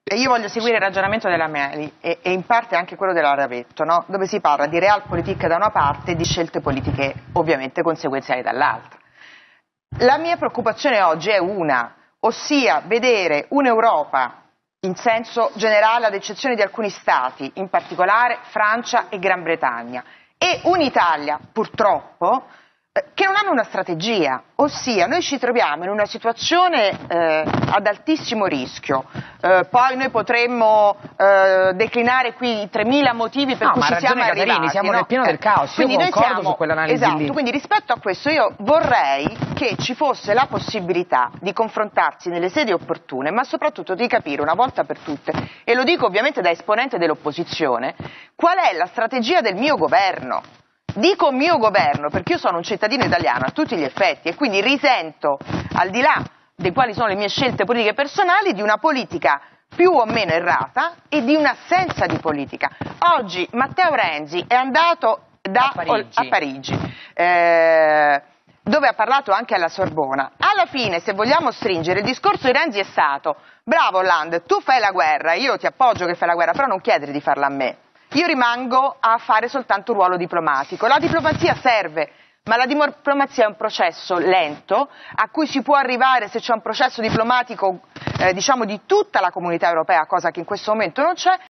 E io voglio seguire il ragionamento della Meli e in parte anche quello della Ravetto, no? Dove si parla di realpolitik da una parte e di scelte politiche ovviamente conseguenziali dall'altra. La mia preoccupazione oggi è una, ossia vedere un'Europa in senso generale ad eccezione di alcuni stati, in particolare Francia e Gran Bretagna, e un'Italia purtroppo che non hanno una strategia, ossia noi ci troviamo in una situazione ad altissimo rischio, poi noi potremmo declinare qui i 3.000 motivi per cui ci siamo arrivati. Caterini, siamo nel pieno del caos, quindi io concordo su quell'analisi esatto, lì. Quindi rispetto a questo io vorrei che ci fosse la possibilità di confrontarsi nelle sedi opportune, ma soprattutto di capire una volta per tutte, e lo dico ovviamente da esponente dell'opposizione, qual è la strategia del mio governo. Dico mio governo perché io sono un cittadino italiano a tutti gli effetti e quindi risento, al di là di quali sono le mie scelte politiche personali, di una politica più o meno errata e di un'assenza di politica. Oggi Matteo Renzi è andato a Parigi dove ha parlato anche alla Sorbona. Alla fine, se vogliamo stringere, il discorso di Renzi è stato: bravo Hollande, tu fai la guerra, io ti appoggio che fai la guerra, però non chiedere di farla a me. Io rimango a fare soltanto un ruolo diplomatico. La diplomazia serve, ma la diplomazia è un processo lento a cui si può arrivare se c'è un processo diplomatico diciamo di tutta la comunità europea, cosa che in questo momento non c'è.